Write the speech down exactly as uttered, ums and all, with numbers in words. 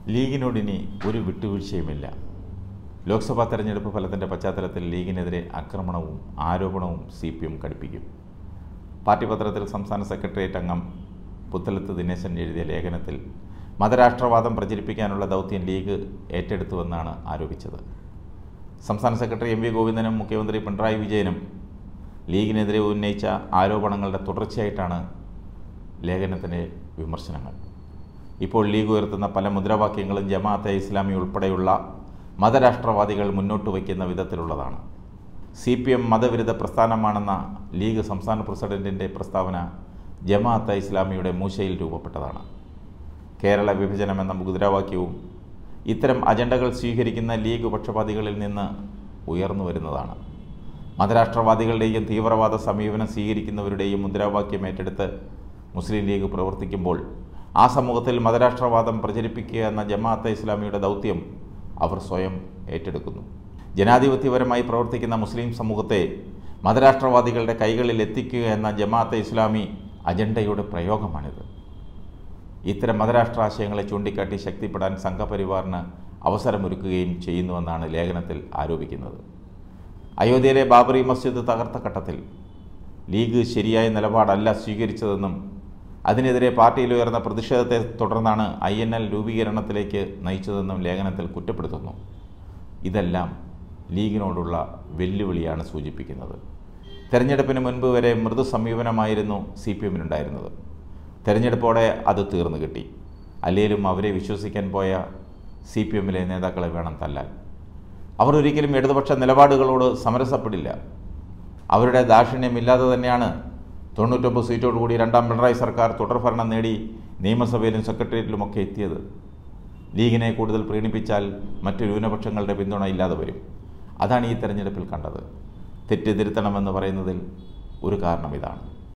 ലീഗിനോടിനി ഒരു വിട്ടുവീഴ്ചയുമില്ല. ലോക്സഭാ തെരഞ്ഞെടുപ്പ് ഫലത്തിൻ്റെ പശ്ചാത്തലത്തിൽ ലീഗിനെതിരെ ആക്രമണവും ആരോപണവും സി പി എം കടുപ്പിക്കും. പാർട്ടി പത്രത്തിൽ സംസ്ഥാന സെക്രട്ടേറിയറ്റ് അംഗം പുത്തലത്ത് ദിനേശൻ എഴുതിയ ലേഖനത്തിൽ മതരാഷ്ട്രവാദം പ്രചരിപ്പിക്കാനുള്ള ദൗത്യം ലീഗ് ഏറ്റെടുത്തുവെന്നാണ് ആരോപിച്ചത്. സംസ്ഥാന സെക്രട്ടറി എം വി ഗോവിന്ദനും മുഖ്യമന്ത്രി പിണറായി വിജയനും ലീഗിനെതിരെ ഉന്നയിച്ച ആരോപണങ്ങളുടെ തുടർച്ചയായിട്ടാണ് ലേഖനത്തിൻ്റെ വിമർശനങ്ങൾ. ഇപ്പോൾ ലീഗ് ഉയർത്തുന്ന പല മുദ്രാവാക്യങ്ങളും ജമാഅത്തെ ഇസ്ലാമി ഉൾപ്പെടെയുള്ള മതരാഷ്ട്രവാദികൾ മുന്നോട്ട് വയ്ക്കുന്ന വിധത്തിലുള്ളതാണ്. സി പി എം മതവിരുദ്ധ പ്രസ്ഥാനമാണെന്ന ലീഗ് സംസ്ഥാന പ്രസിഡന്റിൻ്റെ പ്രസ്താവന ജമാഅത്തെ ഇസ്ലാമിയുടെ മൂശയിൽ രൂപപ്പെട്ടതാണ്. കേരള വിഭജനം എന്ന മുദ്രാവാക്യവും ഇത്തരം അജണ്ടകൾ സ്വീകരിക്കുന്ന ലീഗ് പക്ഷപാതികളിൽ നിന്ന് ഉയർന്നു വരുന്നതാണ്. മതരാഷ്ട്രവാദികളുടെയും തീവ്രവാദ സമീപനം സ്വീകരിക്കുന്നവരുടെയും മുദ്രാവാക്യം ഏറ്റെടുത്ത് മുസ്ലിം ലീഗ് പ്രവർത്തിക്കുമ്പോൾ ആ സമൂഹത്തിൽ മതരാഷ്ട്രവാദം പ്രചരിപ്പിക്കുക എന്ന ജമാഅത്തെ ഇസ്ലാമിയുടെ ദൗത്യം അവർ സ്വയം ഏറ്റെടുക്കുന്നു. ജനാധിപത്യപരമായി പ്രവർത്തിക്കുന്ന മുസ്ലിം സമൂഹത്തെ മതരാഷ്ട്രവാദികളുടെ കൈകളിൽ എത്തിക്കുക എന്ന ജമാഅത്തെ ഇസ്ലാമി അജണ്ടയുടെ പ്രയോഗമാണിത്. ഇത്തരം മതരാഷ്ട്രാശയങ്ങളെ ചൂണ്ടിക്കാട്ടി ശക്തിപ്പെടാൻ സംഘപരിവാറിന് അവസരമൊരുക്കുകയും ചെയ്യുന്നുവെന്നാണ് ലേഖനത്തിൽ ആരോപിക്കുന്നത്. അയോധ്യയിലെ ബാബറി മസ്ജിദ് തകർത്ത ഘട്ടത്തിൽ ലീഗ് ശരിയായ നിലപാടല്ല സ്വീകരിച്ചതെന്നും അതിനെതിരെ പാർട്ടിയിൽ ഉയർന്ന പ്രതിഷേധത്തെ തുടർന്നാണ് ഐ എൻ എൽ രൂപീകരണത്തിലേക്ക് നയിച്ചതെന്നും ലേഖനത്തിൽ കുറ്റപ്പെടുത്തുന്നു. ഇതെല്ലാം ലീഗിനോടുള്ള വെല്ലുവിളിയാണ് സൂചിപ്പിക്കുന്നത്. തെരഞ്ഞെടുപ്പിന് മുൻപ് വരെ മൃദു സമീപനമായിരുന്നു സി പി എമ്മിനുണ്ടായിരുന്നത്. തെരഞ്ഞെടുപ്പോടെ അത് തീർന്നു കിട്ടി. അല്ലെങ്കിലും അവരെ വിശ്വസിക്കാൻ പോയ സി പി എമ്മിലെ നേതാക്കളെ വേണം തല്ലാൻ. അവർ ഒരിക്കലും ഇടതുപക്ഷ നിലപാടുകളോട് സമരസപ്പെടില്ല. അവരുടെ ദാക്ഷിണ്യമില്ലാതെ തന്നെയാണ് തൊണ്ണൂറ്റൊമ്പത് സീറ്റോടുകൂടി രണ്ടാം പിണറായി സർക്കാർ തുടർഭരണം നേടി നിയമസഭയിലും സെക്രട്ടേറിയറ്റിലുമൊക്കെ എത്തിയത്. ലീഗിനെ കൂടുതൽ പ്രീണിപ്പിച്ചാൽ മറ്റു ന്യൂനപക്ഷങ്ങളുടെ പിന്തുണ ഇല്ലാതെ വരും. അതാണ് ഈ തെരഞ്ഞെടുപ്പിൽ കണ്ടത്. തെറ്റ് തിരുത്തണമെന്ന് പറയുന്നതിൽ ഒരു കാരണം ഇതാണ്.